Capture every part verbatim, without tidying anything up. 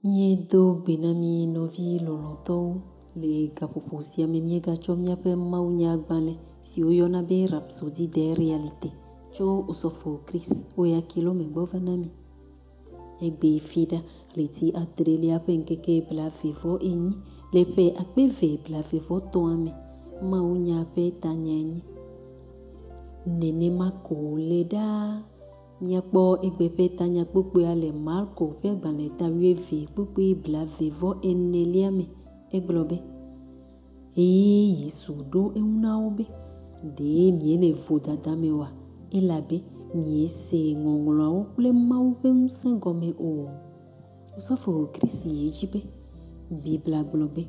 Miedo benami novi loloto le gapopo siame miega cho miape maunya gbale si oyona be rhapsodie de réalité cho osofo Chris oya kilo me bovanami egbe fida leti atrelia penkeke bla vivo eni le pe akbeve bla vivo toame maunya pe tanyenyi nene mako leda miakpo egbe pe tanya kpukpe ale Marco pe gbaneta wieve kpukpe bla vivo eneliame eglobe e Yesu do eunaobe de miele vodada mewa elabe miese ngongolo o ple mau pe nsengome o osofo Kristi yejibe bibla globe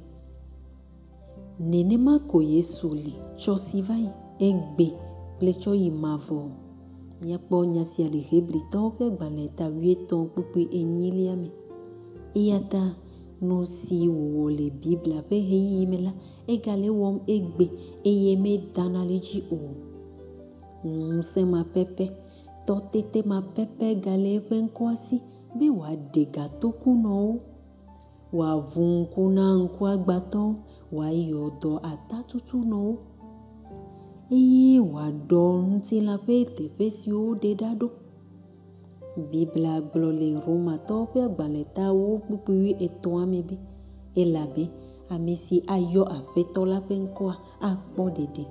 nene mako Yesu li chosivai egbe plecho imavo miakpo nyasi ale hebrito pe gbaneta wieton kpukpe enyiliame iyata no si wo le bibla pe heyimela egale wom egbe eyeme danaleji o nse ma pepe totete ma pepe gale penkwasi be wa dega tokuno wa vunkuna nkwa gbato wa yodo atatutu no eye wa don ti la pe tepe si o de dado bibla glole roma to pe gbaleta wo pupu eto amebe elabe amesi ayo afetola penkoa akpo dede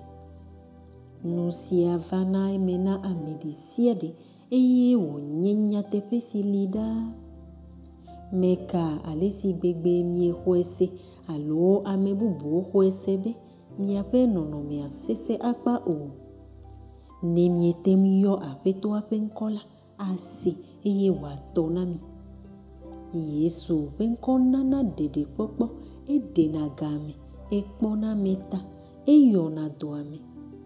nusi avana emena amedisiade eye wo nyenya tepe si lida meka alesi gbegbe mi hoese alo amebubu hoesebe mi ape nono mi asese apa o ne mi etem yo afeto apenkola asi eye wa tonami Yesu penkona na dede popo ede na game ekpona meta eyona doame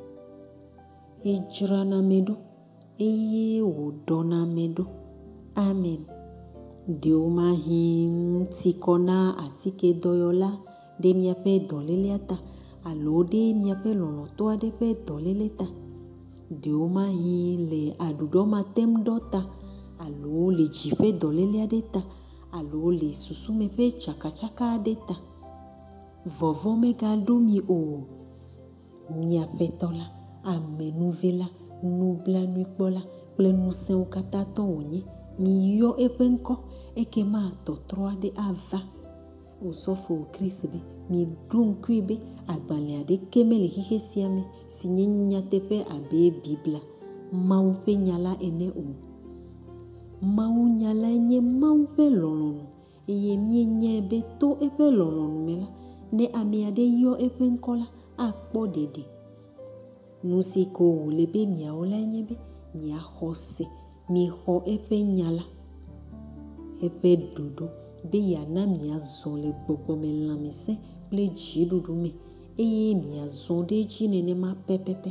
ejrana medo eye wodona medo amen dioma him tikona atike doyola de miape doleleata alo de miape loloto ade pe doleleta dioma hi le adudoma tem dota alo le jife dolele adeta alo le susume pe chaka chaka adeta vovo mega domi o miape tola amenuvela nubla nuikpola plenu sen kata to onye mi yo epenko ekema totro ade ava osofo Kristi mi dun kwibe agbale ade kemele hike siame sinye nyatepe abe bibla mau fe nyala ene o mau nyala enye mau fe lolonu eye mie nye be to epe lolonu mela ne ami ade yo epe nkola akpo dede nusiko wulebe mia ola enye be mia hose mi ho epe nyala epe dodo be yana mia zole gbogbo me lamise ple jidudu me eye mia zonde jinene ma pepepe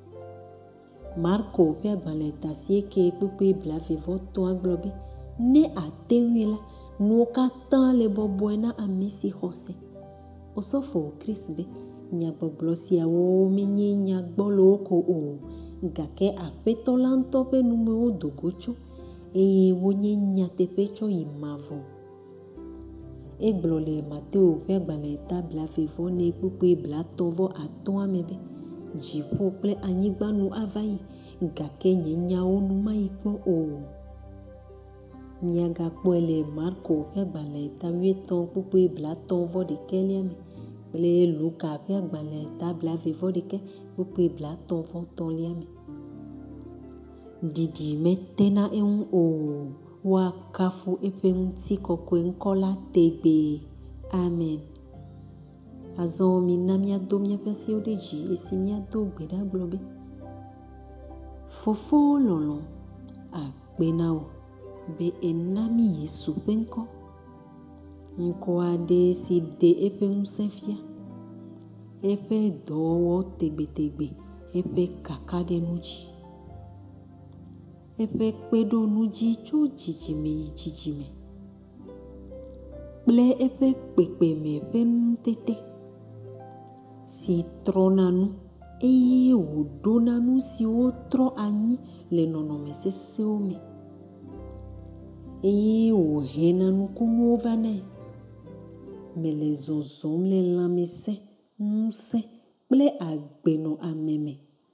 Marco pe agbaleta si eke kpukpe bla vivo to aglobe ne atewela no katan le boboena amisi hose osofo Kristi nya gbogbo si awo menye nya gbolo ko o gake afetolanto pe nume odogocho eye wonye nya tepecho imavo eglole Mateo pe agbaleta bla vivo ne kpukpe bla tovo aton amebe jipo ple anyigba nu avayi gake nyenya onu maikpo o nyaga kpoele Marco pe agbaleta wieton kpukpe bla tovo de keliame ple Luka pe agbaleta bla vivo de ke kpukpe bla tovo toliame didi metena eun o wa kafu epe unti kokwe nkola tegbe amen azon minamia do mia pesi odeji esinia do gbeda globe fofo lolo akpenao be enami Yesu penko nko ade si de epe unsefia epe dowo tegbe tegbe epe kakade nuji epe kpedo nuji cho jijime jijime ple epe kpekpe me pe ntete si tronanu eye wodonanu si o tro anyi le nonome sese ome eye wòhena nukunuwo va nɛ. Mele zɔzɔm le lãmesẽ, ŋusẽ kple agbenɔ ame me.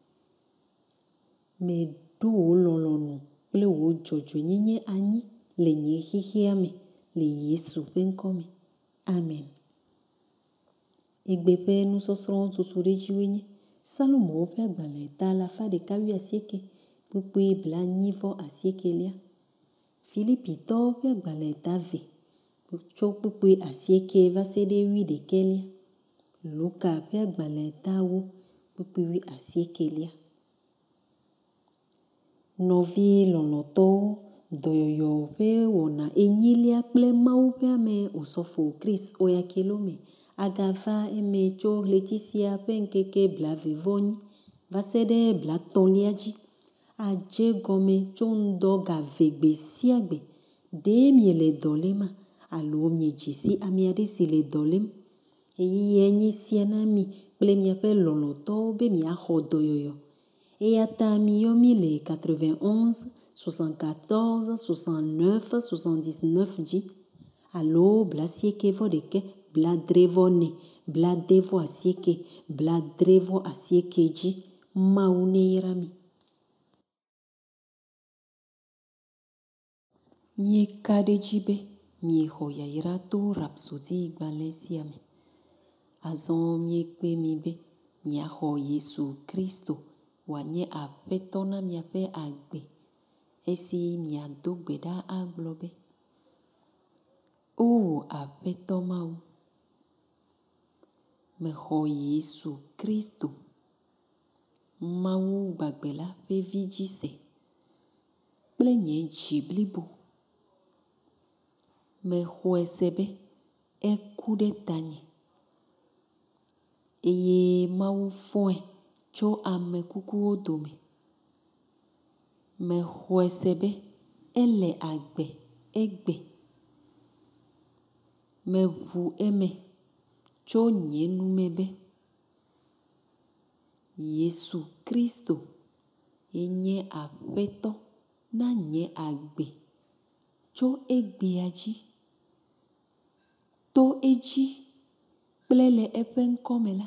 Meɖo wò lɔlɔ̃nu kple wò dzɔdzɔenyenye anyi le nye xexea me le Yesu ƒe ŋkɔ me. Amen. Egbe ƒe nusɔsrɔ̃ tutuɖedziwoe nye Salomowo ƒe agbalẽ ta alafa ɖeka wuiasieke kpukpui blanyi vɔ asiekelia. Filipitɔwo ƒe agbalẽ ta ve tso kpukpui asieke va se ɖe wuiɖekɛlia. Luka ƒe agbalẽ ta wo kpukpui wi asiekelia. Nɔvi lɔlɔ̃tɔwo, dɔyɔyɔ ƒe wɔna enyilia kple Mawu ƒe ame Osɔfo Chris Oyakhilome agava eme tso ɣleti sia ƒe ŋkeke blaeve-vɔ-enyi va se ɖe blatɔ̃lia dzi. Adze gɔme tso ŋdɔ ga ve gbe sia gbe. Ɖe miele dɔ lema alo miedze si ame aɖe si le dɔ lem. Eye nye sia na mi kple miaƒe lɔlɔ̃tɔwo be miaxɔ dɔyɔyɔ. Eya ta miyɔ mi le quatre-vingt-onze, soixante-quatorze, soixante-neuf, soixante-dix-neuf dzi alo blasieke vɔ ɖeke, bladre vɔ ne, blade vɔ asieke, bladre vɔ asieke dzi. Mawu neyra mi. Mieka ɖe dzi be miexɔ yayra to rapsodi gbalẽ sia me. Azɔ miekpe mi be miaxɔ Yesu Kristo wòanye aƒetɔ na miaƒe agbe esi miado gbe ɖa agblɔ be: O aƒetɔ Mawu, mexɔ Yesu Kristo, Mawu gbagbe la ƒe vi dzi se kple nye dzi blibo. Mexɔe se be eku ɖe tanye eye Mawu fɔe tso ame kukuwo dome. Mexɔe se be ele agbe egbe. Meʋu eme tso nye nume be Yesu Kristo enye aƒetɔ na nye agbe tso egbea dzi. To edzi kple le eƒe ŋkɔme la,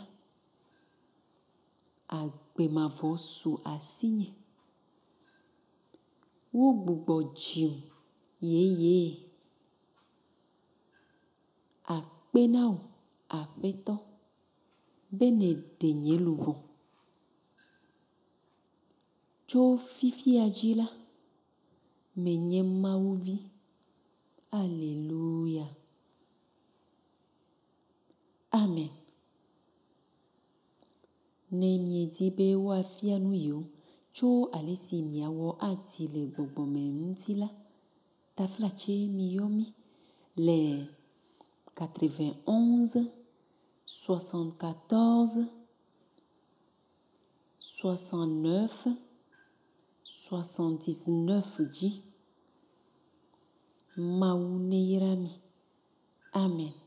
agbe mavɔ su asinye. Wogbugbɔ dzim yeye. Akpe na wò aƒetɔ be neɖe nye luʋɔ. Tso fifia dzi la, menye Mawu vi. Alléluia. Amen. Ne miedi be woafia nu yiwo tso ale si miawɔ ati le gbɔgbɔme ŋuti la, taflatse miyɔ mi le quatre-vingt-onze, soixante-quatorze, soixante-neuf, soixante-dix-neuf dzi. Mawu neyra mi. Amen.